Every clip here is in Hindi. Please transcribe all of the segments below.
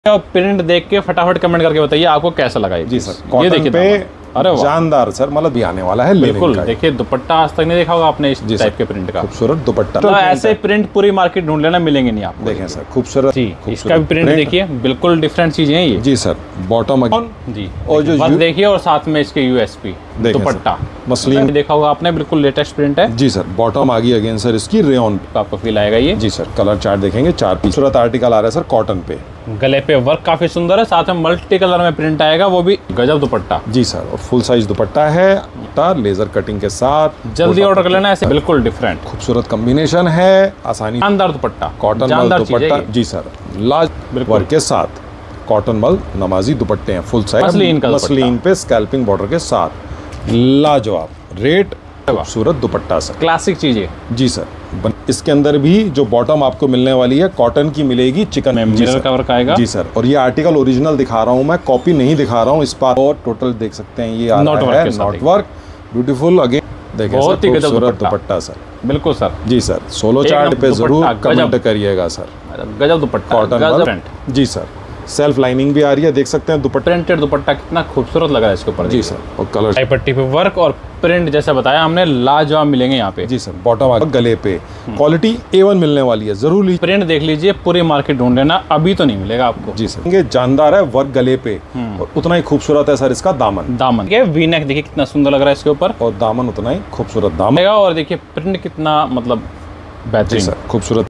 प्रिंट देख के फटाफट कमेंट करके बताइए आपको कैसा लगा ये। जी सर, ये देखिए पे अरे जानदार सर, मतलब भी आने वाला है। बिल्कुल, देखिए दुपट्टा आज तक नहीं देखा होगा आपने इस टाइप के प्रिंट का। खूबसूरत दुपट्टा, तो ऐसे प्रिंट पूरी मार्केट ढूंढ लेना, मिलेंगे नहीं आपको। देखें सर, खूबसूरत जी, इसका भी प्रिंट देखिए, बिल्कुल डिफरेंट चीजें हैं ये। जी सर, बॉटम जी, और जो वर्क देखिए और साथ में इसके यूएसपी दुपट्टा मसलिन देखा होगा आपने, बिल्कुल लेटेस्ट प्रिंट है। जी सर, बॉटम आ गई अगेन सर इसकी रेयन, आपको फील आएगा ये। जी सर, कलर चार्ट देखेंगे, 4 पीस खूबसूरत आर्टिकल आ रहा है सर कॉटन पे। गले पे वर्क काफी सुंदर है, साथ में मल्टी कलर में प्रिंट आएगा, वो भी गजब दुपट्टा। जी सर, और फुल साइज दुपट्टा है, लेजर कटिंग के साथ। जल्दी ऑर्डर कर लेना, ऐसे बिल्कुल डिफरेंट खूबसूरत कॉम्बिनेशन है, आसानी शानदार दुपट्टा, कॉटन मल दुपट्टा। जी सर, लाज वर्क के साथ कॉटन मल नमाजी दुपट्टे हैं, फुल साइज मसलिन पे स्कैल्पिंग बॉर्डर के साथ, लाजवाब रेट, खूबसूरत दुपट्टा सर, क्लासिक चीजें। जी सर, इसके अंदर भी जो बॉटम आपको मिलने वाली है कॉटन की मिलेगी, चिकन में मिरर का वर्क आएगा। जी सर, और ये आर्टिकल ओरिजिनल दिखा रहा हूँ मैं, कॉपी नहीं दिखा रहा हूँ इस बार। और टोटल देख सकते हैं ये नॉट वर्क, ब्यूटीफुल अगेन, देखिए बहुत ही खूबसूरत दुपट्टा सर। बिल्कुल सर। जी सर, सोलो चार्ट पे जरूर कमेंट करिएगा सर। गजब दुपट्टा, कॉटन। जी सर, सेल्फ लाइनिंग भी आ रही है, देख सकते हैं दुपट्टा, प्रिंटेड दुपट्टा कितना खूबसूरत लगा है इसके ऊपर। जी सर, और कलर पट्टी पे वर्क और प्रिंट जैसे बताया हमने, लाजवाब मिलेंगे यहाँ पे। जी सर, बॉटम गले पे क्वालिटी A1 मिलने वाली है, जरूर प्रिंट देख लीजिए, पूरी मार्केट ढूंढ लेना, अभी तो नहीं मिलेगा आपको। जी सर, ये जानदार है वर्क गले पे, और उतना ही खूबसूरत है सर इसका दामन। ये वी नेक देखिए कितना सुंदर लग रहा है इसके ऊपर, और दामन उतना ही खूबसूरत दामन, और देखिए प्रिंट कितना मतलब बेहतरीन सर, खूबसूरत।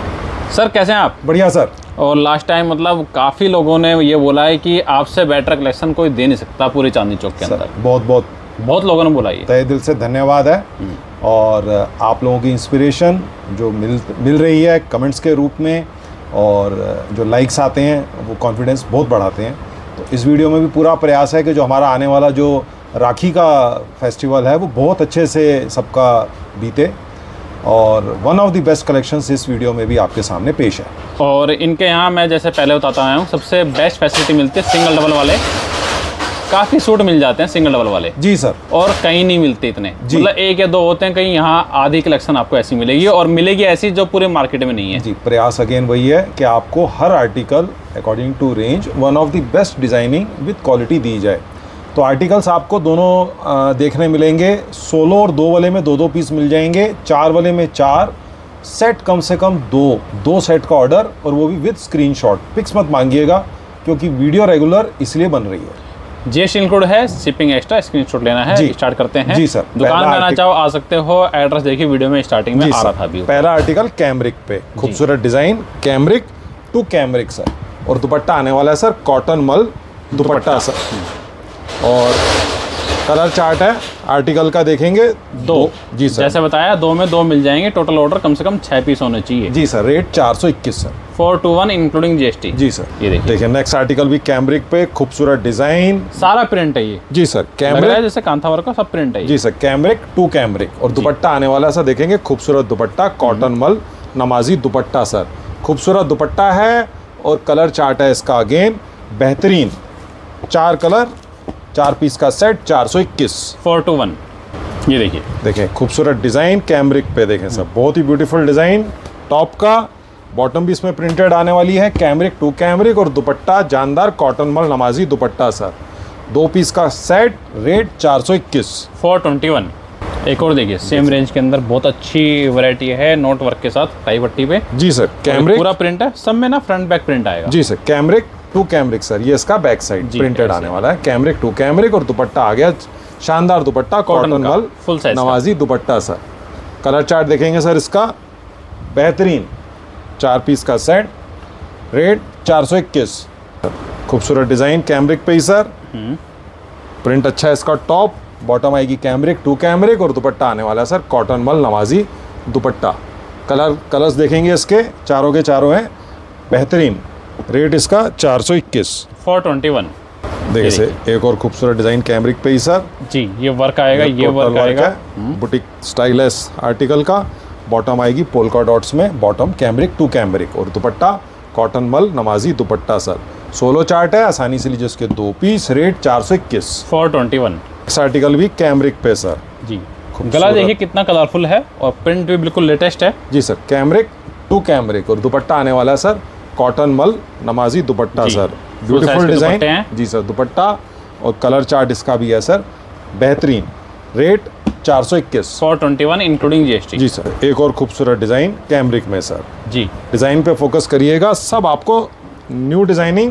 सर कैसे हैं आप? बढ़िया सर। और लास्ट टाइम मतलब काफी लोगों ने ये बोला है कि आपसे बेटर कलेक्शन कोई दे नहीं सकता पूरे चांदनी चौक के अंदर। बहुत लोगों ने बोला ये, तहे दिल से धन्यवाद है। और आप लोगों की इंस्पिरेशन जो मिल रही है कमेंट्स के रूप में, और जो लाइक्स आते हैं वो कॉन्फिडेंस बहुत बढ़ाते हैं। तो इस वीडियो में भी पूरा प्रयास है कि जो हमारा आने वाला जो राखी का फेस्टिवल है वो बहुत अच्छे से सबका बीते, और one of the best collections इस वीडियो में भी आपके सामने पेश है। और इनके यहाँ मैं जैसे पहले बताता आया हूँ, सबसे बेस्ट फैसिलिटी मिलती है सिंगल डबल वाले, काफ़ी सूट मिल जाते हैं सिंगल डबल वाले। जी सर, और कहीं नहीं मिलते इतने, मतलब 1 या 2 होते हैं, कहीं यहाँ आधी कलेक्शन आपको ऐसी मिलेगी, और मिलेगी ऐसी जो पूरे मार्केट में नहीं है। जी, प्रयास अगेन वही है कि आपको हर article according to range one of the best designing with quality दी जाए। तो आर्टिकल्स आपको दोनों देखने मिलेंगे, 16 और 2 वाले में 2-2 पीस मिल जाएंगे, 4 वाले में 4 सेट, कम से कम 2 सेट का ऑर्डर, और वो भी विद स्क्रीनशॉट। पिक्स मत मांगिएगा क्योंकि वीडियो रेगुलर इसलिए बन रही है। जीएसटी इंक्लूड है, शिपिंग एक्स्ट्रा, स्क्रीनशॉट लेना है। स्टार्ट करते हैं। जी सर, दुकान में आना चाहो आ सकते हो, एड्रेस देखिए वीडियो में स्टार्टिंग में आ रहा था अभी। पहला आर्टिकल कैमरिक पे, खूबसूरत design, cambric to cambric sir, और दुपट्टा आने वाला है सर कॉटन मल दुपट्टा सर, और कलर चार्ट है आर्टिकल का देखेंगे 2। जी सर, जैसे बताया 2 में 2 मिल जाएंगे, टोटल ऑर्डर कम से कम 6 पीस होने चाहिए। जी sir, rate 421 sir, 421 including GST. जी सर, ये देखिए नेक्स्ट आर्टिकल भी कैमरिक पे, खूबसूरत डिजाइन, सारा प्रिंट है ये। जी सर, कैमरिक जैसे कांथा वर्क का सब प्रिंट है। जी सर, कैमरिक टू कैमरिक, और दुपट्टा आने वाला सर देखेंगे खूबसूरत दुपट्टा, कॉटन मल नमाजी दुपट्टा सर, खूबसूरत दुपट्टा है, और कलर चार्ट है इसका अगेन बेहतरीन, 4 कलर, 4 पीस का सेट, 421, 421। ये देखिए, देखें खूबसूरत डिज़ाइन कैमरिक पे, देखें सर बहुत ही ब्यूटीफुल डिज़ाइन, टॉप का, बॉटम भी इसमें प्रिंटेड आने वाली है, कैमरिक टू कैमरिक, और दुपट्टा जानदार कॉटन मल नमाजी दुपट्टा सर, 2 पीस का सेट, रेट 421, 421। एक और देखिए सेम रेंज के अंदर बहुत अच्छी वैरायटी है, नोट वर्क के साथ टाई पट्टी पे। जी सर, कैमरिक पूरा प्रिंट है, सब में ना फ्रंट बैक प्रिंट आएगा। जी sir, cambric to cambric sir, ये इसका बैक साइड प्रिंटेड आने वाला है, कैमरिक टू कैमरिक, और दुपट्टा आ गया शानदार दुपट्टा कॉटन मल फुल साइज नवाजी दुपट्टा सर। कलर चार्ट देखेंगे सर इसका बेहतरीन, 4 पीस का सेट, रेट 421, खूबसूरत डिजाइन कैमरिक पे ही सर, प्रिंट अच्छा है इसका, टॉप बॉटम आएगी कैमरिक टू कैमरिक, और दुपट्टा आने वाला है सर कॉटन मल नवाजी दुपट्टा। कलर्स देखेंगे इसके चारों के चारों हैं बेहतरीन, रेट इसका 421, 421। देखिए एक और खूबसूरत डिजाइन कैमरिक पे ही सर, जी ये वर्क आएगा, ये वर्क आएगा, बुटीक स्टाइलिश आर्टिकल का, बॉटम आएगी पोल्का डॉट्स में, बॉटम कैमरिक टू कैमरिक, और दुपट्टा कॉटन मल नमाजी दुपट्टा सर, सोलो चार्ट है, आसानी से लीजिए इसके 2 पीस, रेट 421, 421। इस आर्टिकल भी कैमरिक पे सर। जी, गला देखिए कितना कलरफुल है, और प्रिंट भी बिल्कुल लेटेस्ट है। जी सर, कैमरिक टू कैमरिक, और दुपट्टा आने वाला है सर कॉटन मल नमाजी दुपट्टा जी। सर, Full size ब्यूटीफुल के डिजाइन। दुपट्टे हैं। जी सर, दुपट्टा और कलर चार्ट इसका भी है सर, बेहतरीन। रेट 421। 421 including GST. जी सर, एक और खूबसूरत डिजाइन कैमरिक में सर। जी। डिजाइन पे फोकस करिएगा, सब आपको न्यू डिजाइनिंग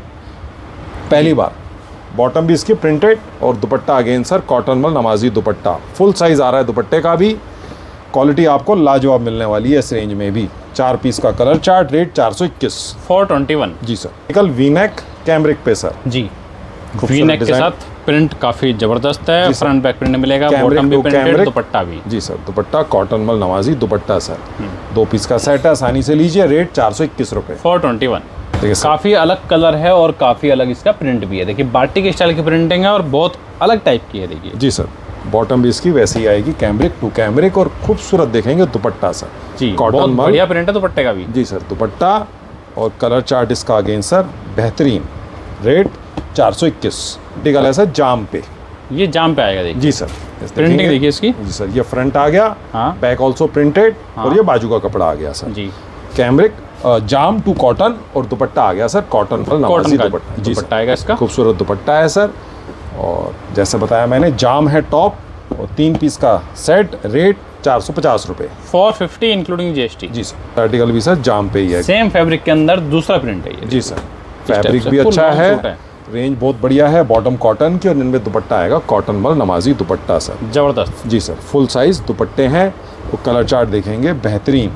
पहली बार। बॉटम भी इसकी प्रिंटेड और दुपट्टा अगेन सर कॉटन मल नमाजी दुपट्टा, फुल साइज आ रहा है दुपट्टे का भी। क्वालिटी आपको लाजवाब मिलने वाली है इस रेंज में भी। 4 पीस का कलर चार्ट, रेट 421। 421। जी सर, निकल वी नेक कैमरिक पे सर। जी। खूबसूरत वी नेक के डिजाइन। साथ प्रिंट काफी जबरदस्त है, जी सर। फ्रंट बैक प्रिंट मिलेगा, कैमरिक बॉटम भी टू प्रिंटेड, कैमरिक। दुपट्टा भी। जी सर, दुपट्टा कॉटन मल नवाजी दुपट्टा सर। 2 पीस का सेट है, आसानी से लीजिए। रेट 421 रुपये। 421। देखिए सर, काफ़ी अलग कलर है और काफ़ी अलग इसका प्रिंट भी है। देखिए बाटिक के स्टाइल की प्रिंटिंग है और बहुत अलग टाइप की है। देखिए जी सर, बॉटम भी इसकी वैसी ही आएगी, कैमरिक टू कैमरिक, और खूबसूरत देखेंगे दुपट्टा सर। जी, कॉटन बहुत मल। बढ़िया प्रिंट है दुपट्टे का भी। जी सर, दुपट्टा और कलर चार्ट इसका अगेन सर बेहतरीन। रेट 421। टिकल है सर जाम पे। ये जाम पे आएगा। देखिए जी सर, प्रिंटिंग देखिए इसकी। जी सर, ये फ्रंट आ गया, हाँ। बैक ऑल्सो प्रिंटेड, हाँ। और ये बाजू का कपड़ा आ गया सर। जी। कैमरिक जाम टू कॉटन, और दुपट्टा आ गया सर कॉटन पर नवाजी कॉटन का दुपट्टा। जी दुपट्टा सर, आएगा इसका। खूबसूरत दुपट्टा है सर। और जैसे बताया मैंने, जाम है टॉप और 3 पीस का सेट। रेट 450 रुपये। 450 इंक्लूडिंग जीएसटी। जी सर, आर्टिकल भी सर जाम पे ही है। सेम फैब्रिक के अंदर दूसरा प्रिंट है ये। जी सर, टाइप फैब्रिक से भी full अच्छा long है, सूट है। रेंज बहुत बढ़िया है। बॉटम कॉटन की और इनमें दुपट्टा आएगा कॉटन मल नमाजी दुपट्टा सर। जबरदस्त। जी सर, फुल साइज दुपट्टे हैं। वो कलर चार्ट देखेंगे बेहतरीन,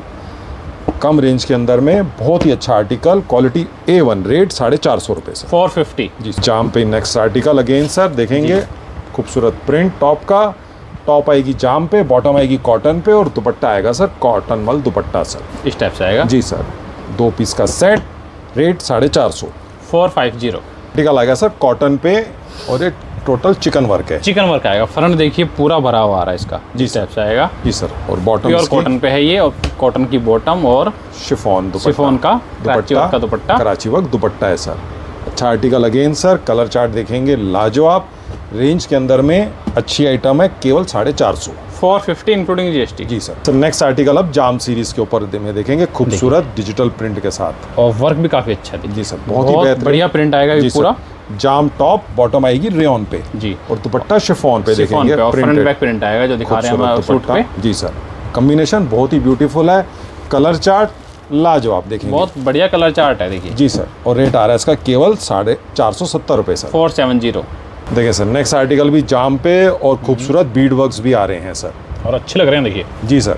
कम रेंज के अंदर में बहुत ही अच्छा आर्टिकल, क्वालिटी A1। रेट 450 रुपये सर। 450। जी, जाम पे नेक्स्ट आर्टिकल अगेन सर देखेंगे, खूबसूरत प्रिंट टॉप का। टॉप आएगी जाम पे, बॉटम आएगी कॉटन पे, और दुपट्टा आएगा सर कॉटन मल दुपट्टा सर। इस टाइप से आएगा। जी सर, 2 पीस का सेट। रेट 450। 450। आर्टिकल आएगा सर कॉटन पे, और ये टोटल चिकन वर्क है। चिकन वर्क आएगा। फ्रंट देखिए पूरा भरा हुआ आ रहा है इसका। जी इस टाइप से आएगा। जी सर, और बॉटम प्योर कॉटन पे है ये, और कॉटन की बॉटम और शिफॉन दुपट्टा। शिफॉन का कराची वर्क का दुपट्टा। कराची वर्क दुपट्टा है सर। अच्छा article again sir, colour chart देखेंगे लाजवाब। रेंज के अंदर में अच्छी आइटम है, केवल 450। 450 इंक्लूडिंग जीएसटी। जी सर। नेक्स्ट आर्टिकल अब जाम सीरीज के ऊपर में देखेंगे, खूबसूरत डिजिटल प्रिंट के साथ। और वर्क भी काफी अच्छा है। जी सर, बहुत ही बेहतरीन बढ़िया प्रिंट आएगा ये जी सर। पूरा। जाम टॉप, बॉटम आएगी रेयन पे। जी। और दुपट्टा शिफॉन पे शिफॉन देखेंगे, पे, और फ्रंट प्रिंटेड। बैक प्रिंट आएगा जो दिखा रहे हैं हम सूट पे। जी सर, कॉम्बिनेशन बहुत ही ब्यूटीफुल है। कलर चार्ट लाजवाब देखेंगे, बहुत बढ़िया कलर चार्ट है। देखिए जी सर। और रेट आ रहा है इसका केवल 470 रुपये सर। 470। देखिए सर, नेक्स्ट आर्टिकल भी जाम पे, और खूबसूरत बीड वर्क्स भी आ रहे हैं सर। और अच्छे लग रहे हैं। देखिए जी सर,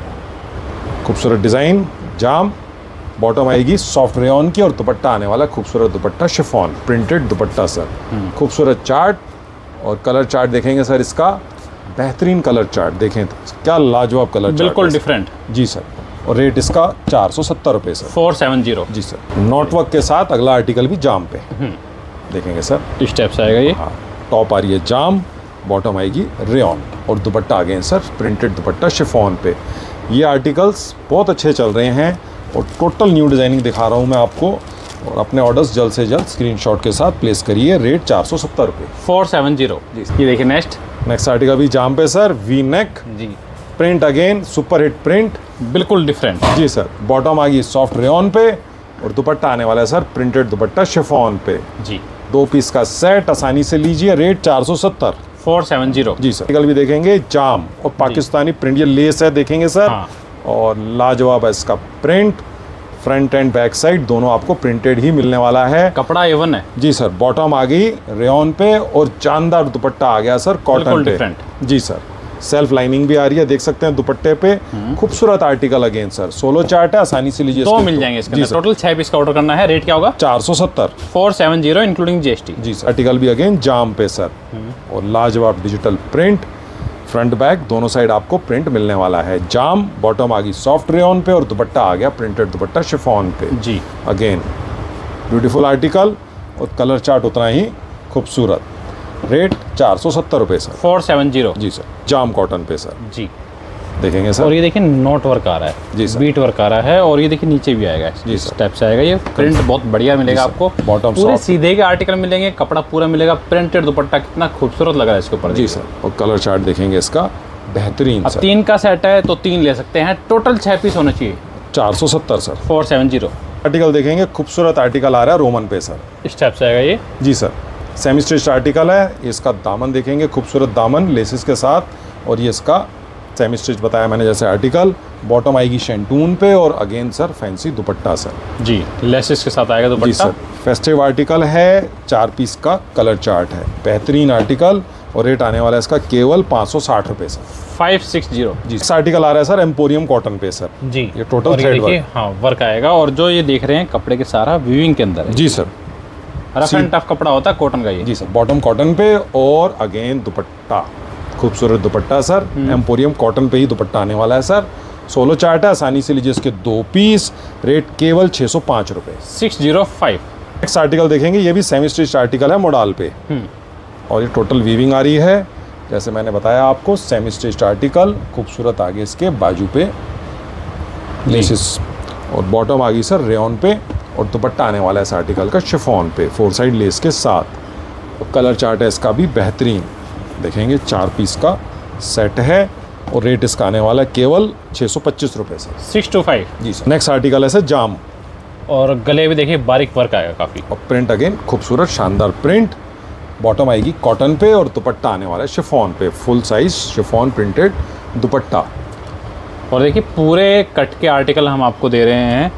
खूबसूरत डिज़ाइन जाम। बॉटम आएगी सॉफ्ट रेयन की, और दुपट्टा आने वाला खूबसूरत दुपट्टा शिफॉन प्रिंटेड दुपट्टा सर। खूबसूरत चार्ट, और कलर चार्ट देखेंगे सर इसका बेहतरीन कलर चार्ट। देखें तो क्या लाजवाब कलर चार्ट बिल्कुल है सर। डिफरेंट। जी सर, और रेट इसका 470 रुपये सर। 470। जी सर, नोट वर्क के साथ अगला आर्टिकल भी जाम पे देखेंगे सर। इस टाइप से आएगा ये। हाँ, टॉप आ रही है जाम, बॉटम आएगी रेयन, और दुपट्टा आ गए सर प्रिंटेड दुपट्टा शिफॉन पे। ये आर्टिकल्स बहुत अच्छे चल रहे हैं, और टोटल न्यू डिज़ाइनिंग दिखा रहा हूँ मैं आपको। और अपने ऑर्डर्स जल्द से जल्द स्क्रीनशॉट के साथ प्लेस करिए। रेट 470 रुपये। 470। जी। ये देखिए नेक्स्ट आर्टिकल भी जाम पे सर, वी नेक जी, print again super hit print. बिल्कुल डिफरेंट। जी सर, बॉटम आ गई सॉफ्ट रेयन पे, और दुपट्टा आने वाला है सर प्रिंटेड दुपट्टा शिफॉन पे। जी। 2 पीस का सेट, आसानी से लीजिए। रेट 470। 470। जी सर, आर्टिकल भी देखेंगे जाम और पाकिस्तानी प्रिंट, ये लेस है देखेंगे सर। हाँ। और लाजवाब है इसका print, front and back side दोनों आपको प्रिंटेड ही मिलने वाला है। कपड़ा A1 है। जी सर, बॉटम आ गई रेयन पे, और जानदार दुपट्टा आ गया सर कॉटन बिल्कुल पे। डिफरेंट। जी सर, सेल्फ लाइनिंग भी आ रही है, देख सकते हैं दुपट्टे पे। खूबसूरत article again sir, solo chart है, आसानी से लीजिए। 2 मिल जाएंगे इसके जी अंदर। सर, टोटल 6 पीस का ऑर्डर करना है। रेट क्या होगा? 470। 470 इंक्लूडिंग जीएसटी। जी सर, आर्टिकल भी अगेन जाम पे सर, और लाजवाब डिजिटल प्रिंट, फ्रंट बैक दोनों साइड आपको प्रिंट मिलने वाला है। जाम, बॉटम आ गई सॉफ्ट रेयन पे, और दुपट्टा आ गया प्रिंटेड दुपट्टा शिफॉन पे। जी। अगेन ब्यूटीफुल आर्टिकल, और कलर चार्ट उतना ही खूबसूरत। रेट 470 रुपये सर। 470। जी सर, जाम कॉटन पे सर जी। देखेंगे और सर। ये देखिए नोट वर्क आ रहा है। जी सर। बीट वर्क आ रहा है, और ये देखिए नीचे भी आएगा। जी इस सर। टाइप से आएगा ये। प्रिंट बहुत बढ़िया मिलेगा जी सर। आपको। बॉटम पूरे सॉफ्ट। सीधे के आर्टिकल मिलेंगे, कपड़ा पूरा मिलेगा, प्रिंटेड दुपट्टा कितना खूबसूरत लग रहा है इसके ऊपर। जी सर, और कलर चार्ट देखेंगे इसका बेहतरीन अब सर। 3 का सेट है तो 3 ले सकते हैं। टोटल 6 पीस होना चाहिए। 470 सर। 470। आर्टिकल देखेंगे, खूबसूरत आर्टिकल आ रहा है रोमन पे सर। इस टाइप से आएगा ये। जी सर, सेमी स्टिच आर्टिकल है। इसका दामन देखेंगे, खूबसूरत दामन लेसिस के साथ, और ये इसका सेमी स्टिच बताया मैंने जैसे आर्टिकल। बॉटम आएगी शेंटून पे, और अगेन सर फैंसी दुपट्टा सर। जी, लेसिस के साथ आएगा दुपट्टा। जी सर, फेस्टिव आर्टिकल है, 4 पीस का कलर चार्ट है, बेहतरीन आर्टिकल, और रेट आने वाला है इसका केवल 560 रुपये सर। 560। जी, इस आर्टिकल आ रहा है सर एम्पोरियम कॉटन पे सर। जी, ये टोटल थ्रेड वर्क। हाँ, वर्क आएगा। और जो ये देख रहे हैं कपड़े के सारा वीविंग के अंदर है। जी सर, रफ एंड टफ कपड़ा होता है कॉटन का ये। जी सर, बॉटम कॉटन पे, और अगेन दुपट्टा, खूबसूरत दुपट्टा सर। एम्पोरियम कॉटन पे ही दुपट्टा आने वाला है सर। सोलो चार्ट है, आसानी से लीजिए इसके 2 पीस, रेट केवल 605 रुपये। 605। नेक्स्ट आर्टिकल देखेंगे, ये भी सेमी स्टिच आर्टिकल है मोडाल पे, और ये टोटल वीविंग आ रही है जैसे मैंने बताया आपको। सेमी स्टिच आर्टिकल, खूबसूरत आगे इसके बाजू पे लेसिस, और बॉटम आ गई सर रेयन पे, और दुपट्टा आने वाला है इस आर्टिकल का शिफॉन पे 4 साइड लेस के साथ। और कलर चार्ट है इसका भी बेहतरीन, देखेंगे 4 पीस का सेट है, और रेट इसका आने वाला है केवल 625 रुपये सर। 625। जी सर। नेक्स्ट आर्टिकल है सर जाम, और गले भी देखिए बारीक वर्क आएगा काफ़ी, और प्रिंट अगेन खूबसूरत शानदार प्रिंट। बॉटम आएगी कॉटन पे, और दुपट्टा आने वाला है शिफॉन पे, फुल साइज शिफॉन प्रिंटेड दुपट्टा। और देखिए पूरे कट के आर्टिकल हम आपको दे रहे हैं।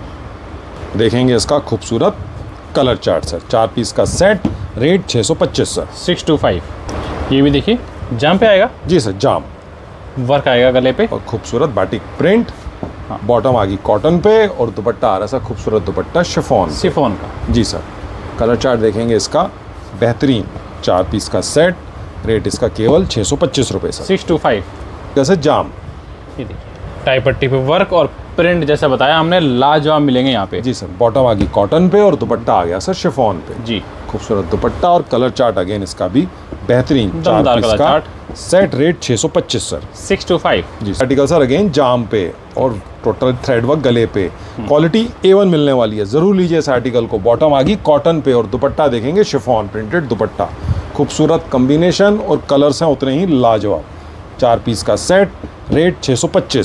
देखेंगे इसका खूबसूरत कलर चार्ट सर, 4 पीस का सेट, रेट 625 सर। 625। ये भी देखिए जाम पे आएगा। जी सर, जाम वर्क आएगा गले पे, और खूबसूरत बाटिक प्रिंट। बॉटम आ गई कॉटन पे, और दुपट्टा आ रहा है सर खूबसूरत दुपट्टा शिफॉन का। जी सर, कलर चार्ट देखेंगे इसका बेहतरीन, 4 पीस का सेट, रेट इसका केवल 625 रुपये सर। 625। जैसे जाम, ये देखिए टाई पट्टी पे वर्क, और प्रिंट जैसे बताया हमने लाजवाब मिलेंगे यहाँ पे। जी सर, बॉटम आ गई कॉटन पे, और दुपट्टा आ गया सर शिफॉन पे। जी, खूबसूरत दुपट्टा, और कलर चार्ट अगेन इसका भी बेहतरीन, 4 दमदार पीस कलर का चार्ट। Set, rate 625 sir. 625। जी, आर्टिकल सर अगेन जाम पे, और टोटल थ्रेड वर्क गले पे, क्वालिटी A1 मिलने वाली है, जरूर लीजिए इस आर्टिकल को। बॉटम आ गई कॉटन पे, और दुपट्टा देखेंगे शिफॉन प्रिंटेड दुपट्टा, खूबसूरत कॉम्बिनेशन, और कलर्स हैं उतने ही लाजवाब। 4 पीस का सेट, रेट 625।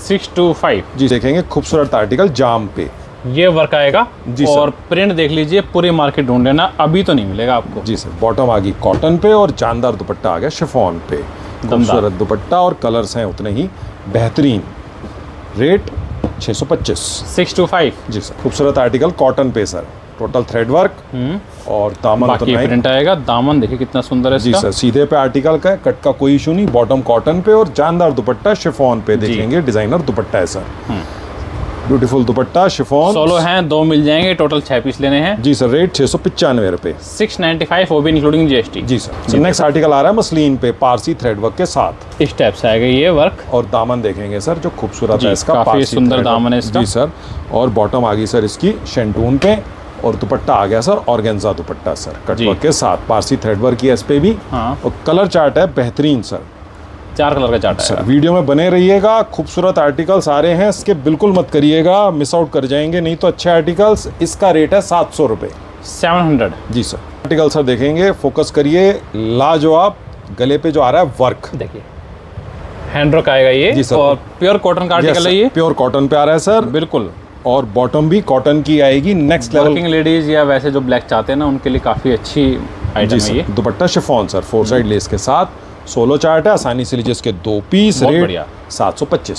625। जी, देखेंगे खूबसूरत आर्टिकल जाम पे, ये वर्क आएगा। जी सर। और प्रिंट देख लीजिए, पूरी मार्केट ढूंढ लेना, अभी तो नहीं मिलेगा आपको। जी सर, बॉटम आ गई कॉटन पे, और जानदार दुपट्टा आ गया शिफॉन पे, खूबसूरत दुपट्टा, और कलर्स हैं उतने ही बेहतरीन, रेट 625। 625। जी सर, खूबसूरत आर्टिकल कॉटन पे सर, टोटल थ्रेड वर्क, और दामन बाकी उतना ही। प्रिंट आएगा। दामन देखिए कितना सुंदर है जी इसका। सर, सीधे पे आर्टिकल का है, कट का कोई इशू नहीं। बॉटम कॉटन पे, और जानदार दुपट्टा शिफॉन पे, देखेंगे डिजाइनर दुपट्टा है सर, ब्यूटीफुल दुपट्टा शिफॉन। सोलो हैं, 2 मिल जाएंगे, टोटल 6 पीस लेने हैं। जी सर, रेट 695 रुपये। 695, वो भी इंक्लूडिंग GST। जी सर। नेक्स्ट आर्टिकल आ रहा है मसलिन पे, पारसी थ्रेड वर्क के साथ। इस टाइप से आएगा ये वर्क, और दामन देखेंगे सर जो खूबसूरत है इसका, काफी पारसी सुंदर थ्रेड दामन है वर्क। इसका। जी सर, और बॉटम आ गई सर इसकी शेंटून पे, और दुपट्टा आ गया सर ऑर्गेन्जा दुपट्टा सर, कट वर्क के साथ, पारसी थ्रेड वर्क की इस पे भी। हाँ। और कलर चार्ट है बेहतरीन सर, 4 कलर का चार्ट है सर। वीडियो में बने रहिएगा, खूबसूरत आर्टिकल सारे हैं, इसके बिल्कुल मत करिएगा, मिस आउट कर जाएंगे नहीं तो अच्छे आर्टिकल्स। इसका रेट है 700 रुपये। 700। जी सर। आर्टिकल सर देखेंगे, फोकस करिए, लाजवाब गले पे जो आ रहा है वर्क, देखिए हैंड वर्क आएगा ये। जी सर। और प्योर कॉटन का आर्टिकल है ये, प्योर कॉटन पे आ रहा है सर, बिल्कुल। और बॉटम भी कॉटन की आएगी, नेक्स्ट लेवल। वर्किंग लेडीज या वैसे जो ब्लैक चाहते हैं ना, उनके लिए काफ़ी अच्छी आइटम है ये। दुपट्टा शिफॉन सर, 4 साइड लेस के साथ, सोलो चार्ट है, आसानी से लीजिए इसके 2 पीस, बहुत रेट बढ़िया। 725।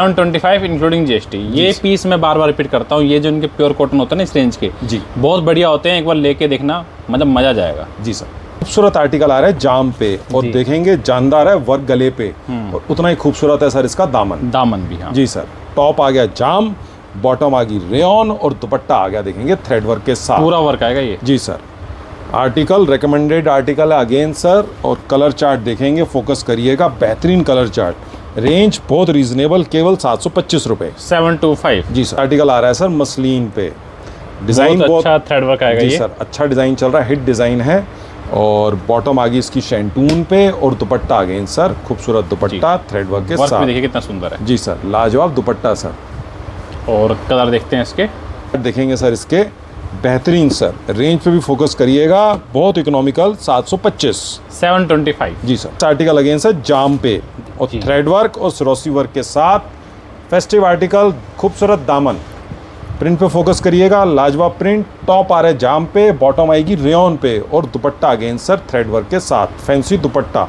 725 इंक्लूडिंग GST। ये पीस मैं बार बार रिपीट करता हूँ, ये जो इनके प्योर कॉटन होते हैं ना इस रेंज के, जी बहुत बढ़िया होते हैं, एक बार लेके देखना, मतलब मजा जाएगा। जी सर। खूबसूरत आर्टिकल आ रहा है जाम पे, और देखेंगे जानदार है वर्क गले पे, और उतना ही खूबसूरत है सर इसका दामन। दामन भी, हाँ जी सर, टॉप आ गया जाम, बॉटम आ गई रेयन, और दुपट्टा आ गया देखेंगे थ्रेड वर्क के साथ, पूरा वर्क आएगा ये। जी सर। आर्टिकल रिकमेंडेड आर्टिकल है अगेन सर, और कलर चार्ट देखेंगे, फोकस करिएगा, बेहतरीन कलर चार्ट, रेंज बहुत रीजनेबल, केवल 725 रुपये। 725। जी सर। आर्टिकल आ रहा है सर मसलिन पे, डिजाइन बहुत अच्छा थ्रेड वर्क आएगा जी ये। सर, अच्छा डिजाइन चल रहा है, हिट डिजाइन है, और बॉटम आ गई इसकी शेंटून पे, और दुपट्टा अगेन सर खूबसूरत दुपट्टा थ्रेड वर्क के वर्क साथ। भी देखिए कितना सुंदर है। जी सर, लाजवाब दुपट्टा सर। और कलर देखते हैं इसके, देखेंगे सर इसके बेहतरीन सर, रेंज पे भी फोकस करिएगा, बहुत इकोनॉमिकल, 725। 725। जी सर। आर्टिकल अगेन सर जाम पे, और थ्रेड वर्क और सरोसी वर्क के साथ, फेस्टिव आर्टिकल, खूबसूरत दामन, प्रिंट पे फोकस करिएगा, लाजवाब प्रिंट। टॉप आ रहा है जाम पे, बॉटम आएगी रेयन पे और दुपट्टा अगेन सर थ्रेड वर्क के साथ, फैंसी दुपट्टा।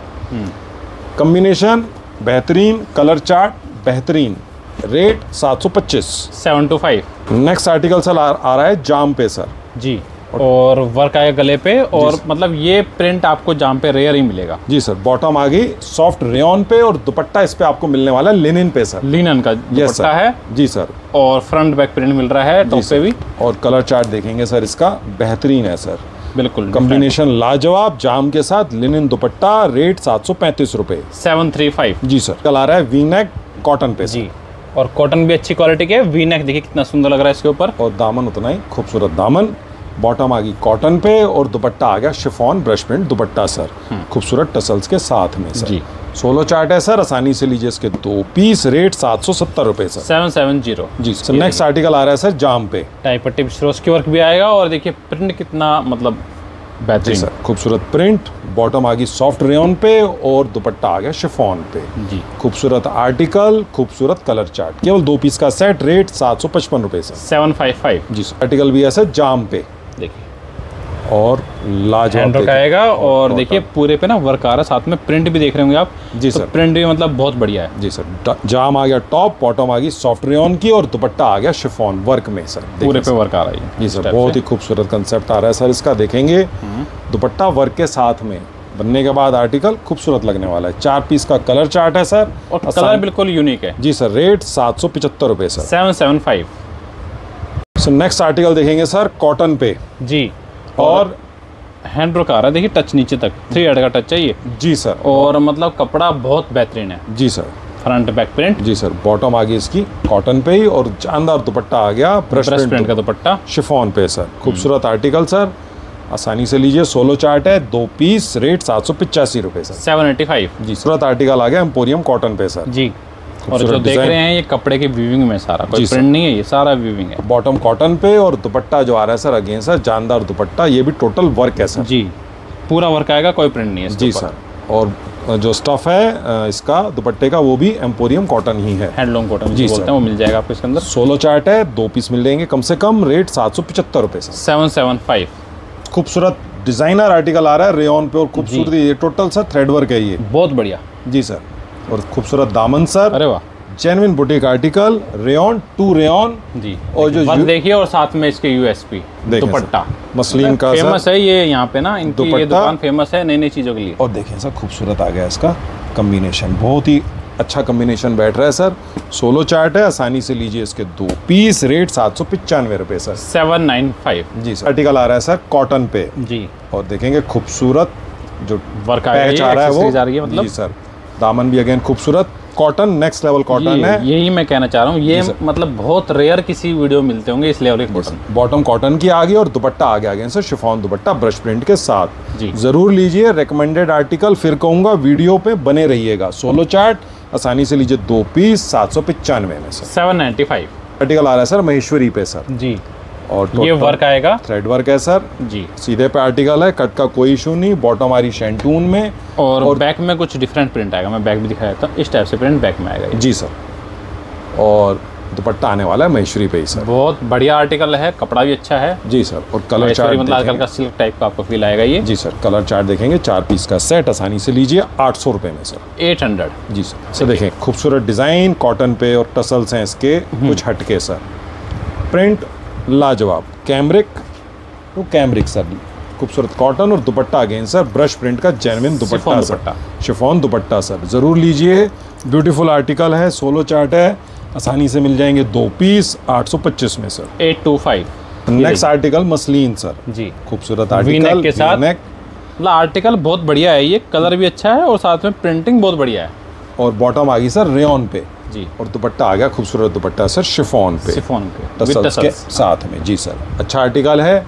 कॉम्बिनेशन बेहतरीन, कलर चार्ट बेहतरीन, रेट 725, 725। नेक्स्ट आर्टिकल सर आ रहा है जाम पे सर जी, और वर्क आएगा गले पे, और मतलब ये प्रिंट आपको जाम पे रेयर ही मिलेगा। जी सर। बॉटम आ गई सॉफ्ट रेयन पे और दुपट्टा इस पे आपको मिलने वाला है लिनन पे सर, लिनन का दुपट्टा है। जी सर। और फ्रंट बैक प्रिंट मिल रहा है टॉप पे भी। और कलर चार्ट देखेंगे सर इसका बेहतरीन है सर, बिल्कुल कॉम्बिनेशन लाजवाब, जाम के साथ लिनन दुपट्टा, रेट 735 रुपए, 735। जी सर। कल आ रहा है वी नेक कॉटन पे जी, और कॉटन भी अच्छी क्वालिटी के, वी नेक देखिए कितना सुंदर लग रहा है इसके ऊपर, और दामन उतना ही खूबसूरत दामन। बॉटम आ गई कॉटन पे और दुपट्टा आ गया शिफॉन ब्रश प्रिंट दुपट्टा सर, खूबसूरत टसल्स के साथ में सर। जी, सोलो चार्ट है सर, आसानी से लीजिए इसके 2 पीस, रेट 770 रुपए सर, 770। जी सर। नेक्स्ट आर्टिकल आ रहा है सर जाम पे, टाई पट्टी श्रोस की वर्क भी आएगा, और देखिए प्रिंट कितना मतलब बेहतरीन सर, खूबसूरत प्रिंट। बॉटम आ गई सॉफ्ट रेयन पे और दुपट्टा आ गया शिफॉन पे, जी। खूबसूरत आर्टिकल, खूबसूरत कलर चार्ट, केवल 2 पीस का सेट, रेट 755 रुपए सर, 755। जी सर। आर्टिकल भी है सर जाम पे, देखिए और लाजवाब हैंड वर्क आएगा, और देखिए पूरे पे ना वर्क आ रहा है, साथ में प्रिंट भी देख रहे होंगे आप। जी तो सर। प्रिंट भी मतलब बहुत बढ़िया है। जी सर। जाम आ गया टॉप, बॉटम आ गई सॉफ्ट रेयन की और दुपट्टा आ गया शिफॉन वर्क में सर, पूरे पे वर्क आ रहा है। जी सर। बहुत ही खूबसूरत कंसेप्ट आ रहा है सर इसका, देखेंगे दुपट्टा वर्क के साथ में बनने के बाद आर्टिकल खूबसूरत लगने वाला है। 4 पीस का कलर चार्ट है सर, और कलर बिल्कुल यूनिक है। जी सर। रेट 775 रुपए सर, 775। सो नेक्स्ट आर्टिकल देखेंगे सर कॉटन पे, जी, और हैंड वर्क आ रहा है, देखिए टच नीचे तक 3 हेड का टच चाहिए। जी सर। और मतलब कपड़ा बहुत बेहतरीन है। जी सर। Front back print. जी सर। बॉटम आ गई इसकी कॉटन पे ही और शानदार दुपट्टा आ गया ब्रश प्रिंट का दुपट्टा शिफॉन पे सर, खूबसूरत आर्टिकल सर, आसानी से लीजिए। सोलो चार्ट है, 2 पीस, रेट 785 रुपए सर, 785। जी। खूबसूरत आर्टिकल आ गया एम्पोरियम कॉटन पे सर, जी। और जो देख रहे हैं ये कपड़े की वीविंग में सारा, कोई प्रिंट नहीं है, ये सारा वीविंग है। बॉटम कॉटन पे और दुपट्टा जो आ रहा है सर अगेन सर जानदार दुपट्टा, ये भी टोटल वर्क है सर, जी, पूरा वर्क आएगा, कोई प्रिंट नहीं है जी सर। और जो स्टफ है इसका दुपट्टे का वो भी एम्पोरियम कॉटन ही है, हैंडलूम कॉटन जी बोलते हैं, वो मिल जाएगा आपको इसके अंदर। सोलो चार्ट है, 2 पीस मिल जाएंगे कम से कम, रेट 775 रुपए सर, 775। खूबसूरत डिजाइनर आर्टिकल आ रहा है रेयन पे और खूबसूरती, ये टोटल सर थ्रेड वर्क है ये, बहुत बढ़िया, जी सर। और खूबसूरत दामन सर, अरे वाह, genuine boutique article, rayon to rayon, जी। और जो वर्क देखिए, और साथ में इसके यूएसपी दुपट्टा मसलिन का फेमस है ये, यहाँ पे ना इनकी ये दुपट्टा। दुकान फेमस है नई नई चीजों के लिए। और देखें सर खूबसूरत आ गया इसका कॉम्बिनेशन, बहुत ही अच्छा कॉम्बिनेशन बैठ रहा है सर। सोलो चार्ट है, आसानी से लीजिए इसके 2 पीस, रेट 795 रुपए सर, 795। जी सर। आर्टिकल आ रहा है सर कॉटन पे, जी। और देखेंगे खूबसूरत जो वर्क पैच आ रहा है वो, आ रही है मतलब, जी सर। दामन भी अगेन खूबसूरत, कॉटन नेक्स्ट लेवल कॉटन है, यही मैं कहना चाह रहा हूँ, ये मतलब बहुत रेयर किसी वीडियो में मिलते होंगे इस लेवल के कॉटन। बॉटम कॉटन की आ गई और दुपट्टा आ गया अगेन सर शिफॉन दुपट्टा ब्रश प्रिंट के साथ, जी। जरूर लीजिए, रिकमेंडेड आर्टिकल, फिर कहूंगा वीडियो पे बने रहिएगा। सोलो चार्ट आसानी से लीजिए 2 पीस, 795 में सर, 795। आर्टिकल आ रहा है सर महेश्वरी पे सर, जी। और ये वर्क आएगा, थ्रेड वर्क है सर, जी। सीधे पे आर्टिकल है, कट का कोई इशू नहीं। बॉटम आ रही शैंटून में, और बैक में कुछ डिफरेंट प्रिंट आएगा, मैं बैक भी दिखाया था, इस टाइप से प्रिंट बैक में आएगा ये। जी सर। और दुपट्टा आने वाला है महेश्वरी पे ही सर, बहुत बढ़िया आर्टिकल है, कपड़ा भी अच्छा है, जी सर। और कलर महेश्वरी चार्ट मतलब आजकल का सिल्क टाइप का आपको फील आएगा ये, जी सर। कलर चार्ट देखेंगे, 4 पीस का सेट, आसानी से लीजिए 800 रुपए में सर, 800। जी सर। सर देखें खूबसूरत डिजाइन कॉटन पे और टसल्स हैं इसके कुछ हटके सर, प्रिंट लाजवाब, कैमरिक टू कैमरिक सर, खूबसूरत कॉटन और दुपट्टा अगेन सर ब्रश प्रिंट का जेन्युइन दुपट्टा सर, शिफॉन दुपट्टा सर, जरूर लीजिए, ब्यूटीफुल आर्टिकल है। सोलो चार्ट है, आसानी से मिल जाएंगे 2 पीस, 825 में sir, 825। Next article muslin sir, जी, खूबसूरत वी-नेक आर्टिकल के साथ, वी-नेक, मतलब आर्टिकल बहुत बढ़िया है, ये कलर भी अच्छा है और साथ में प्रिंटिंग बहुत बढ़िया है। और बॉटम आ गई सर रेयन पे, जी। और दुपट्टा आ गया खूबसूरत दुपट्टा सर शिफॉन पे, शिफॉन पे टसल्स के साथ में, जी सर। अच्छा आर्टिकल है,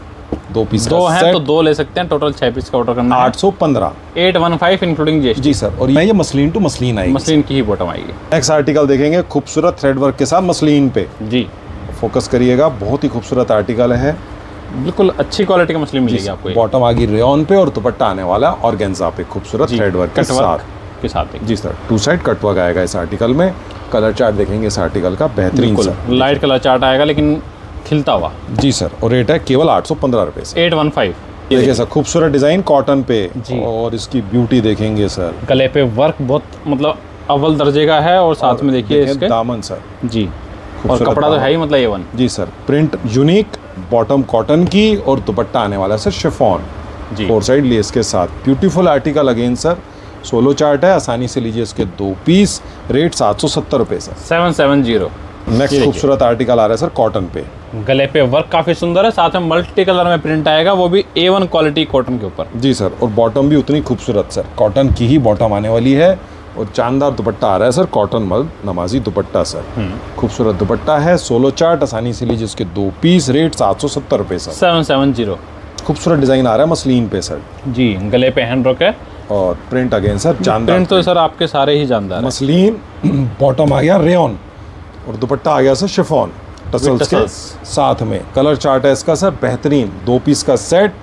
2 पीस दो का हैं सेट, तो 2 ले सकते हैं, टोटल 6 पीस का ऑर्डर करना है। 815, 815 इंक्लूडिंग जीएसटी, जी सर। और ये मसलिन टू मसलिन आएगी, मसलिन की ही बॉटम आएगी। नेक्स्ट आर्टिकल देखेंगे खूबसूरत थ्रेड वर्क के साथ मसलिन पे, जी, फोकस करिएगा, बहुत ही खूबसूरत आर्टिकल है, बिल्कुल अच्छी क्वालिटी का मसलिन मिलेगी आपको। बॉटम आ गई रेयन पे और दुपट्टा आने वाला ऑर्गेन्जा पे, खूबसूरत थ्रेड वर्क के साथ, के साथ जी सर, 2 साइड कटवर्क आएगा इस आर्टिकल में। कलर चार्ट देखेंगे इस आर्टिकल का, बेहतरीन सर, लाइट कलर चार्ट आएगा लेकिन खिलता हुआ। जी सर, और रेट है केवल 815 रुपये से। 815। देखिए सर, खूबसूरत डिजाइन कॉटन पे, और इसकी ब्यूटी देखेंगे सर, गले पे वर्क बहुत मतलब अव्वल दर्जे का है, और साथ में देखिए इसके दामन सर जी, और कपड़ा तो है ही मतलब A1। जी sir, print unique, bottom cotton की और दुपट्टा आने वाला है सर शिफॉन जी, 4 साइड लेस के साथ। Beautiful article again sir, solo chart है, आसानी से लीजिए इसके 2 पीस, रेट 770 रुपये सर। 770। नेक्स्ट खूबसूरत आर्टिकल आ रहा है सर कॉटन पे, गले पे वर्क काफी सुंदर है, साथ में मल्टी कलर में प्रिंट आएगा, वो भी A1 क्वालिटी कॉटन के ऊपर। जी सर, और बॉटम भी उतनी खूबसूरत सर, कॉटन की ही बॉटम आने वाली है, और चांदार दुपट्टा आ रहा है सर, कॉटन मल नमाजी दुपट्टा सर, खूबसूरत दुपट्टा है, सोलो चार्ट, आसानी से लीजिए इसके 2 पीस, रेट 770 रुपये सर। 770। खूबसूरत डिजाइन आ रहा है मसलिन पे सर जी, गले पे हैंड वर्क है, और प्रिंट अगेन सर जानदार प्रिंट तो सर आपके सारे ही जानदार है। मसलिन, बॉटम आ गया रेयन, और दुपट्टा आ गया सर शिफॉन टसल्स के साथ में। कलर चार्ट है इसका सर बेहतरीन, 2 पीस का सेट,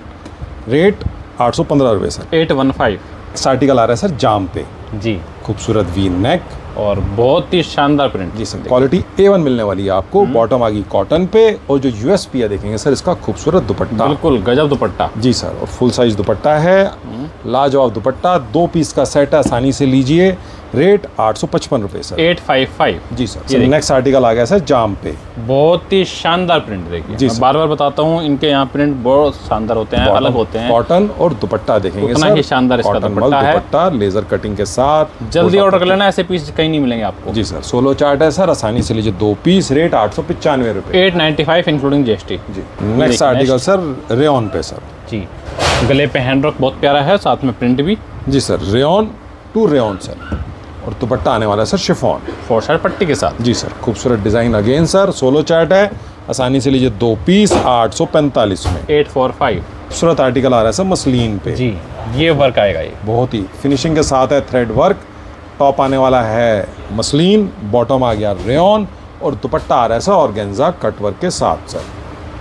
रेट 815 रुपये सर। 815। इस आर्टिकल आ रहा है सर जाम पे जी, खूबसूरत वी नेक, और बहुत ही शानदार प्रिंट। जी सर, क्वालिटी A1 मिलने वाली है आपको। बॉटम आ गई कॉटन पे, और जो USP है देखेंगे सर इसका खूबसूरत दुपट्टा, बिल्कुल गजब दुपट्टा। जी सर, और फुल साइज दुपट्टा है, लाजवाब दुपट्टा, 2 पीस का सेट है, आसानी से लीजिए, रेट 855 रुपये सर। 855। जी सर। नेक्स्ट आर्टिकल आ गया सर जाम पे, बहुत ही शानदार प्रिंट देखिए, जी मैं बार बार बताता हूँ, इनके यहाँ प्रिंट बहुत शानदार होते हैं, अलग होते हैं। कॉटन और दुपट्टा देखेंगे उतना सर, ही शानदार इसका दुपट्टा है, दुपट्टा लेजर कटिंग के साथ। जल्दी ऑर्डर कर लेना, ऐसे पीस कहीं नहीं मिलेंगे आपको। जी सर, सोलो चार्ट है सर, आसानी से लीजिए 2 पीस, रेट 895 रुपये। 895 इंक्लूडिंग GST। जी। नेक्स्ट आर्टिकल सर रेयन पे सर, जी, गले पे हैंड वर्क बहुत प्यारा है, साथ में प्रिंट भी। जी sir, rayon to rayon sir, और दुपट्टा आने वाला है सर शिफॉन 4 साइड पट्टी के साथ। जी सर, खूबसूरत design again sir, solo chart है, आसानी से लीजिए 2 पीस, 845 में। 845। खूबसूरत आर्टिकल आ रहा है सर मसलिन पे, जी, ये वर्क आएगा, ये बहुत ही फिनिशिंग के साथ है, थ्रेड वर्क। टॉप आने वाला है मसलिन, बॉटम आ गया रेयन, और दुपट्टा आ रहा है सर ऑर्गेन्जा कटवर्क के साथ सर।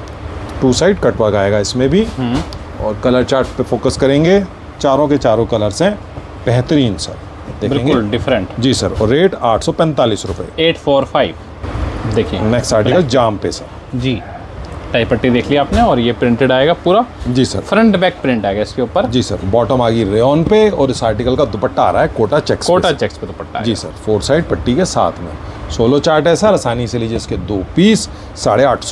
2 साइड कटवर्क आएगा इसमें भी, और कलर चार्ट पे फोकस करेंगे, चारों के चारों कलर्स हैं बेहतरीन सर, बिल्कुल डिफरेंट। जी सर, और रेट 845 रुपये। 845। देखिए नेक्स्ट आर्टिकल जाम पे सर, जी, टाई पट्टी देख लिया आपने, और ये प्रिंटेड आएगा पूरा, जी सर, फ्रंट बैक प्रिंट आएगा इसके ऊपर। जी सर, बॉटम आ गई रेयन पे, और इस आर्टिकल का दुपट्टा आ रहा है कोटा चेक्स पे दुपट्टा। जी सर, 4 साइड पट्टी के साथ में। सोलो चार्ट है सर, आसानी से लीजिए इसके 2 पीस, 850।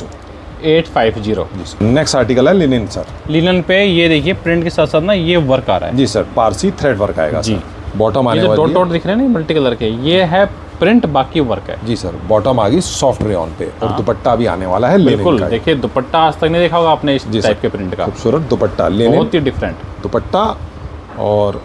850। नेक्स्ट आर्टिकल है लिनन सर, लिनन पे ये देखिए प्रिंट के साथ साथ ना ये वर्क आ रहा है। जी सर, पारसी थ्रेड वर्क आएगा जी। बॉटम आने वाली वाली डॉट दिख रहे हैं ना मल्टी कलर के, ये है प्रिंट, बाकी वर्क है। जी सर, बॉटम आ गई सॉफ्ट रेयन पे, और दुपट्टा भी आने वाला है बिल्कुल। देखिए दुपट्टा आज तक नहीं देखा होगा आपने इस टाइप के प्रिंट का, खूबसूरत दुपट्टा, लिनन बहुत ही डिफरेंट दुपट्टा। और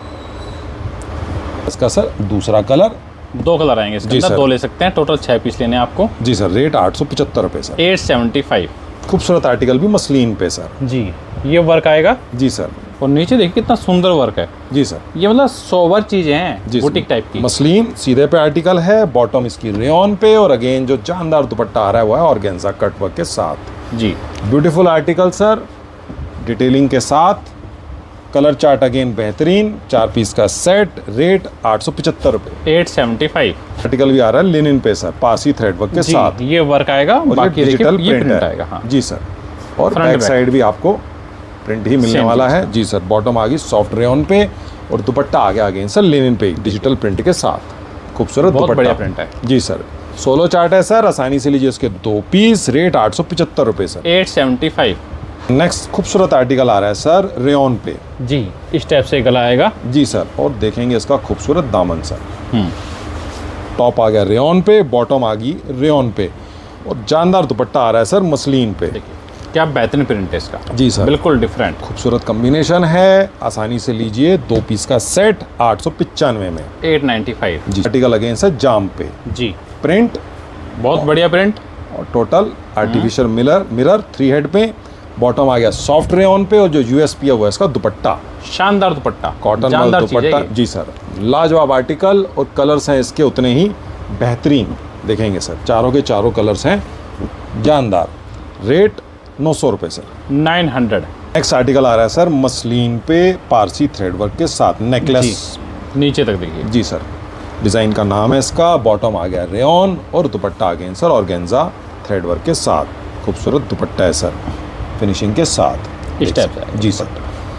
इसका सर दूसरा कलर, 2 कलर आएंगे इसके अंदर, 2 ले सकते हैं, टोटल 6 पीस लेने हैं आपको। जी सर, रेट 875 रुपये सर। 875। खूबसूरत आर्टिकल भी मसलिन पे सर, जी, ये वर्क आएगा। जी सर, और नीचे देखिए कितना सुंदर वर्क है। जी सर, ये मतलब सोवर चीजें हैं, बुटीक टाइप की। मसलिन सीधे पे आर्टिकल है, बॉटम इसकी रेयन पे, और अगेन जो जानदार दुपट्टा आ रहा है वो है ऑर्गेन्जा कटवर्क के साथ। जी, ब्यूटीफुल आर्टिकल सर, डिटेलिंग के साथ। कलर चार्ट अगेन बेहतरीन, 4 पीस का सेट, रेट 875 रुपये। 875। आर्टिकल भी आ रहा है लिनन पे सर, पासी थ्रेड वर्क के साथ। ये वर्क आएगा, बाकी डिजिटल ये प्रिंट प्रिंट आएगा। हाँ जी सर, और बैक साइड भी आपको प्रिंट ही मिलने वाला है। जी सर, बॉटम आ गई सॉफ्ट रेयन पे, और दुपट्टा आ गया अगेन सर लिनन पे डिजिटल प्रिंट के साथ। खूबसूरत बहुत बढ़िया दुपट्टा प्रिंट है। जी सर, सोलो चार्ट है सर, आसानी से लीजिए इसके 2 पीस, रेट 875 रुपये सर। 875। नेक्स्ट खूबसूरत आर्टिकल आ रहा है सर रेयन पे, जी, इस टाइप से गला आएगा। जी सर, और देखेंगे इसका खूबसूरत दामन सर। टॉप आ गया रेयन पे, बॉटम आ गई रेयन पे, और जानदार दुपट्टा आ रहा है सर मसलिन पे। देखिए क्या बेहतरीन प्रिंट है इसका। जी सर, बिल्कुल डिफरेंट, खूबसूरत कॉम्बिनेशन है, आसानी से लीजिए 2 पीस का सेट, 895 में। 895। जी, आर्टिकल अगेन सर जाम पे, जी, प्रिंट बहुत बढ़िया प्रिंट, और टोटल आर्टिफिशियल मिरर 3 हेड पे, बॉटम आ गया सॉफ्ट रेयन पे, और जो USP है वो है इसका दुपट्टा, शानदार दुपट्टा, कॉटन वाला दुपट्टा। जी सर, लाजवाब आर्टिकल, और कलर्स हैं इसके उतने ही बेहतरीन देखेंगे सर, चारों के चारों कलर्स हैं जानदार। रेट 900 रुपये सर। 900। नेक्स्ट आर्टिकल आ रहा है सर मसलिन पे, पारसी थ्रेड वर्क के साथ, नेकलेस नीचे तक देखिए। जी सर, डिज़ाइन का नाम है इसका। बॉटम आ गया रेयॉन और दुपट्टा again sir organza thread work के साथ। खूबसूरत दुपट्टा है सर, फिनिशिंग के साथ इस टाइप से। जी सर,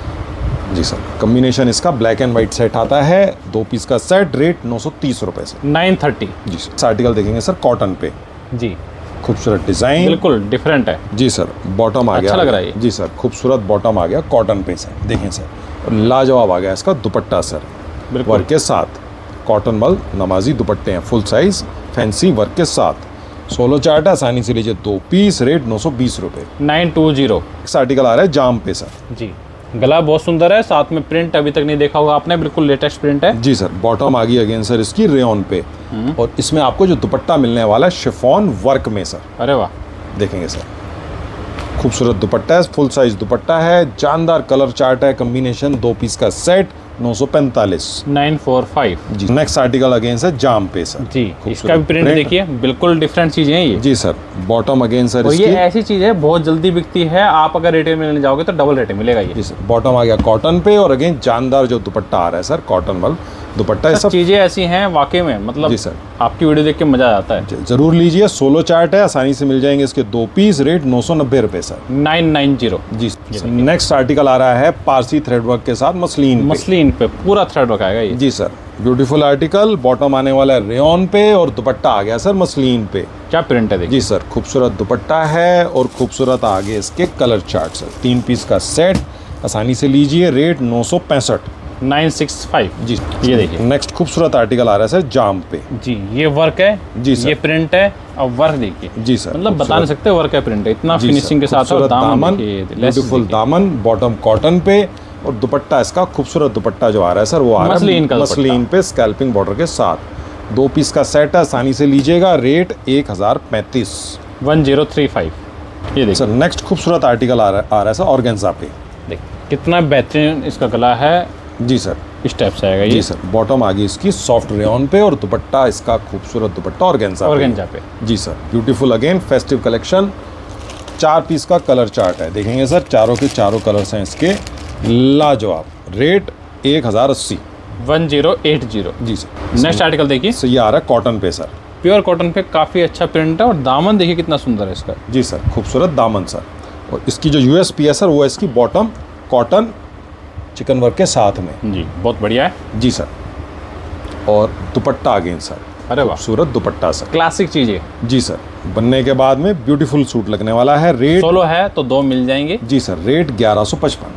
जी सर। कॉम्बिनेशन इसका ब्लैक एंड वाइट सेट आता है, 2 पीस का सेट, रेट 930 रुपए से 930। जी सर। इस आर्टिकल देखेंगे सर कॉटन पे, जी खूबसूरत डिज़ाइन, बिल्कुल डिफरेंट है। जी सर। बॉटम आ गया, अच्छा लग रहा है ये। जी सर, खूबसूरत बॉटम आ गया कॉटन पे सर, देखें सर। और लाजवाब आ गया इसका दुपट्टा सर, बिल्कुल वर्क के साथ। कॉटन मल नमाजी दुपट्टे हैं, फुल साइज फैंसी वर्क के साथ। सोलो चार्ट है, आसानी से लीजिए 2 पीस, रेट 920 रुपए। 920। इस आर्टिकल आ रहा है जाम पे सर। जी, गला बहुत सुंदर है, साथ में प्रिंट अभी तक नहीं देखा होगा आपने, बिल्कुल लेटेस्ट प्रिंट है। जी सर। बॉटम आ गई अगेन सर इसकी रेयॉन पे, और इसमें आपको जो दुपट्टा मिलने वाला है शिफॉन वर्क में सर, अरे वाह, देखेंगे सर। खूबसूरत दुपट्टा है, फुल साइज दुपट्टा है, जानदार कलर चार्ट है, कॉम्बिनेशन 2 पीस का सेट 945। 945। जी। नेक्स्ट आर्टिकल अगेन सर जाम पे सर। जी, इसका भी प्रिंट देखिए, बिल्कुल डिफरेंट चीजें हैं ये। जी सर। बॉटम अगेन सर और ये इसकी, ऐसी चीज है बहुत जल्दी बिकती है, आप अगर रिटेल में लेने जाओगे तो डबल रेट मिलेगा ये। जी सर। बॉटम आ गया कॉटन पे, और अगेन जानदार जो दुपट्टा आ रहा है सर, कॉटन वाल दुपट्टा है सब सब। चीजें ऐसी हैं वाकई में, मतलब जी सर। आपकी वीडियो देख के मजा आ जाता है। जरूर लीजिए, सोलो चार्ट है, आसानी से मिल जाएंगे इसके 2 पीस, रेट 990 रुपए सर। 990। जी सर। नेक्स्ट आर्टिकल आ रहा है पारसी थ्रेड वर्क के साथ मसलिन पे। मसलिन पे पूरा थ्रेड वर्क आएगा ये। जी सर। ब्यूटीफुल आर्टिकल, बॉटम आने वाला है रेयॉन पे, और दुपट्टा आ गया सर मसलिन पे। क्या प्रिंट है देखिए। जी सर। खूबसूरत दुपट्टा है, और खूबसूरत आगे इसके कलर चार्ट सर। 3 पीस का सेट, आसानी से लीजिए, रेट 965। 965। जी। ये देखिए। नेक्स्ट खूबसूरत आर्टिकल आ रहा है सर जाम पे। जी, ये वर्क है। जी सर। ये प्रिंट है, और वर्क देखिए। जी सर। मतलब बता नहीं सकते वर्क है, प्रिंट है, इतना जी फिनिशिंग सर। के साथ। और खूबसूरत दामन, देखिए, ब्यूटीफुल दामन, बॉटम कॉटन पे, और दुपट्टा इसका खूबसूरत दुपट्टा जो आ रहा है सर, वो आ रहा मसलिन का है मसलिन पे स्कैल्पिंग बॉर्डर के साथ। 2 पीस का सेट है, आसानी से लीजिएगा, रेट 1035। 1035। ये देखिए सर। नेक्स्ट खूबसूरत आर्टिकल आ रहा है सर ऑर्गेन्जा पे। देखिए कितना बेहतरीन इसका गला है। जी सर। इस टाइप से आएगा ये। जी सर। बॉटम आ गई इसकी सॉफ्ट रेयॉन पे, और दुपट्टा इसका खूबसूरत दुपट्टा ऑर्गेन्जा पे। जी sir. Beautiful again festive collection. 4 piece का कलर चार्ट है, देखेंगे सर, चारों के चारों कलर्स हैं इसके, लाजवाब। रेट 1080। 1080। जी सर। नेक्स्ट आर्टिकल देखिए। सो ये आ रहा है कॉटन पे सर, प्योर कॉटन पे, काफ़ी अच्छा प्रिंट है, और दामन देखिए कितना सुंदर है इसका। जी सर। खूबसूरत दामन सर, और इसकी जो यूएसपी है सर, वो है इसकी बॉटम कॉटन चिकन वर्क के साथ में। जी, बहुत बढ़िया है। जी सर। और दुपट्टा अगेन सर, अरे वाह, खूबसूरत दुपट्टा सर। क्लासिक चीज़ है। जी सर। बनने के बाद में ब्यूटीफुल सूट लगने वाला है। रेट सोलो है तो 2 मिल जाएंगे। जी सर, रेट 1155।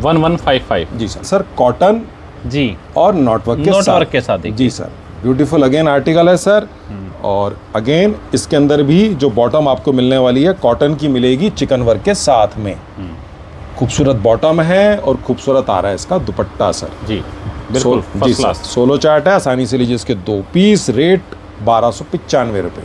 1155। जी सर। सर कॉटन जी, और नॉट वर्क के साथ देखिए। जी सर। ब्यूटीफुल अगेन आर्टिकल है सर, और अगेन इसके अंदर भी जो बॉटम आपको मिलने वाली है कॉटन की मिलेगी चिकन वर्क के साथ में। खूबसूरत बॉटम है, और खूबसूरत आ रहा है इसका दुपट्टा सर। जी, बिल्कुल जी फर्स्ट सर। क्लास। सोलो चार्ट है, आसानी से लीजिए इसके 2 पीस, रेट 1295 रुपए।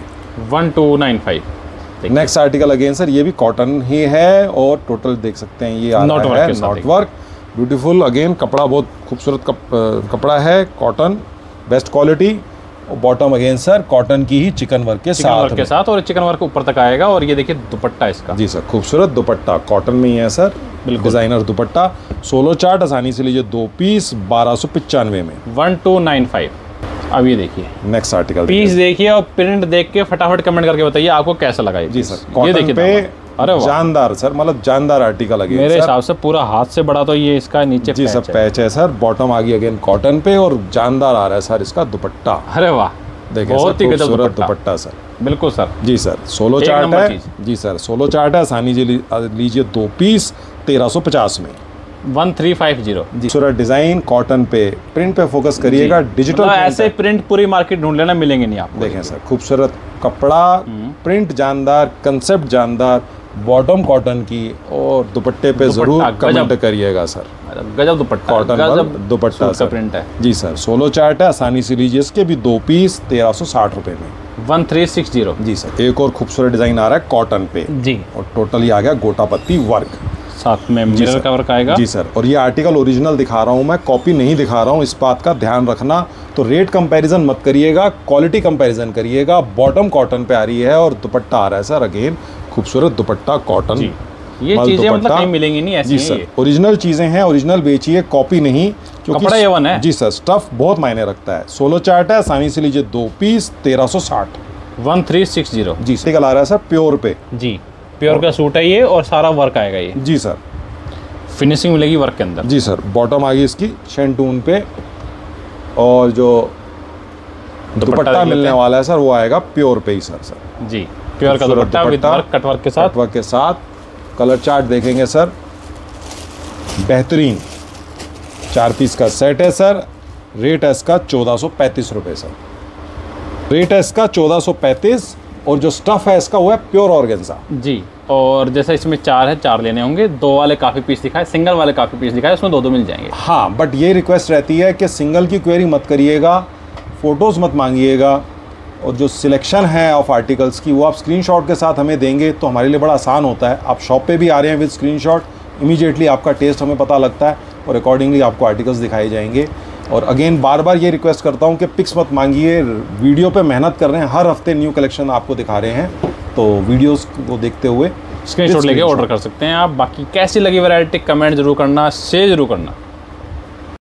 1295। नेक्स्ट आर्टिकल अगेन सर, ये भी कॉटन ही है, और टोटल देख सकते हैं ये आ नॉट रहा वर्क है के साथ नॉट वर्क। ब्यूटीफुल अगेन, कपड़ा बहुत खूबसूरत कपड़ा है, कॉटन बेस्ट क्वालिटी। और बॉटम अगेन सर कॉटन की ही चिकन वर्क के साथ और चिकन वर्क ऊपर तक आएगा। और ये देखिए दुपट्टा इसका। जी सर। खूबसूरत दुपट्टा कॉटन में ही है सर, डिजाइनर दुपट्टा। सोलो चार्ट, आसानी से लीजिए 2 पीस, 1295 में। 1295। अब ये देखिए नेक्स्ट आर्टिकल पीस देखिए, और प्रिंट देख के फटाफट कमेंट करके बताइए आपको कैसा लगा ये। जी सर। ये कॉटन देखिए पे, अरे वाह, जानदार सर, मतलब जानदार आर्टिकल अगेन मेरे हिसाब से पूरा हाथ से बड़ा तो ये इसका नीचे जी सर पैच है सर। बॉटम आ गई अगेन कॉटन पे, और जानदार आ रहा है सर इसका दुपट्टा। अरे वाह, देखिए बहुत ही गजब दुपट्टा सर। बिल्कुल सर। जी सर। सोलो चार्ट है। जी सर। सोलो चार्ट है, आसानी से लीजिए 2 पीस, 1350 में। 1350। जी। सूरत डिजाइन कॉटन पे, प्रिंट पे फोकस करिएगा, डिजिटल मतलब ऐसे प्रिंट पूरी मार्केट ढूंढ लेना, मिलेंगे नहीं आपको। देखें सर, खूबसूरत कपड़ा, प्रिंट जानदार, कंसेप्ट जानदार, बॉटम कॉटन की, और दुपट्टे पे जरूर कमेंट करिएगा सर। गजब दुपट्टा, कॉटन दुपट्टा सर। प्रिंट है। जी सर। सोलो चार्ट है, आसानी से लीजिए इसके भी 2 पीस, 1360 रुपए में। 1360। जी सर। एक और खूबसूरत डिजाइन आ रहा है कॉटन पे जी, और टोटली आ गया गोटा पत्ती वर्क, साथ में मिरर का वर्क आएगा। जी सर। और ये आर्टिकल ओरिजिनल दिखा रहा हूँ मैं, कॉपी नहीं दिखा रहा हूँ, इस बात का ध्यान रखना। तो रेट कंपैरिजन मत करिएगा, क्वालिटी कंपैरिजन करिएगा। बॉटम कॉटन पे आ रही है और दुपट्टा आ रहा है सर अगेन खूबसूरत दुपट्टा कॉटन। ये चीजें मतलब कहीं मिलेंगी नहीं ऐसी। जी सर, ओरिजिनल चीज़ें हैं, ओरिजिनल बेचिए, कॉपी नहीं, कपड़ा A1 है जी सर, स्टफ बहुत मायने रखता है। सोलो चार्ट है, आसानी से लीजिए 2 पीस 1360 1360 जी। आर्टिकल आ रहा है सर प्योर पे जी, प्योर का सूट है ये और सारा वर्क आएगा ये जी सर, फिनिशिंग मिलेगी वर्क के अंदर जी सर। बॉटम आ गई इसकी शेंटून पे, और जो दुपट्टा मिलने वाला है सर वो आएगा प्योर पे ही सर जी, प्योर का दुपट्टा विद वर्क, कट वर्क के साथ, कट वर्क के साथ। कलर चार्ट देखेंगे सर, बेहतरीन 4 पीस का सेट है सर। रेट है इसका 1435 रुपये सर, रेट है इसका 1435, और जो स्टफ है इसका वो है प्योर ऑर्गेन्जा जी। और जैसे इसमें 4 है, 4 लेने होंगे, 2 वाले काफ़ी पीस दिखाए, सिंगल वाले काफ़ी पीस दिखाए, उसमें 2 मिल जाएंगे। हाँ, बट ये रिक्वेस्ट रहती है कि सिंगल की क्वेरी मत करिएगा, फ़ोटोज़ मत मांगिएगा, और जो सिलेक्शन है ऑफ आर्टिकल्स की वो आप स्क्रीनशॉट के साथ हमें देंगे तो हमारे लिए बड़ा आसान होता है। आप शॉप पे भी आ रहे हैं विद स्क्रीनशॉट, इमीडिएटली आपका टेस्ट हमें पता लगता है और अकॉर्डिंगली आपको आर्टिकल्स दिखाए जाएंगे। और अगेन बार बार ये रिक्वेस्ट करता हूँ कि पिक्स मत मांगिए, वीडियो पे मेहनत कर रहे हैं, हर हफ्ते न्यू कलेक्शन आपको दिखा रहे हैं, तो वीडियोस को देखते हुए स्क्रीनशॉट लेके ऑर्डर कर सकते हैं आप। बाकी कैसी लगी वैरायटी कमेंट जरूर करना, शेयर जरूर करना।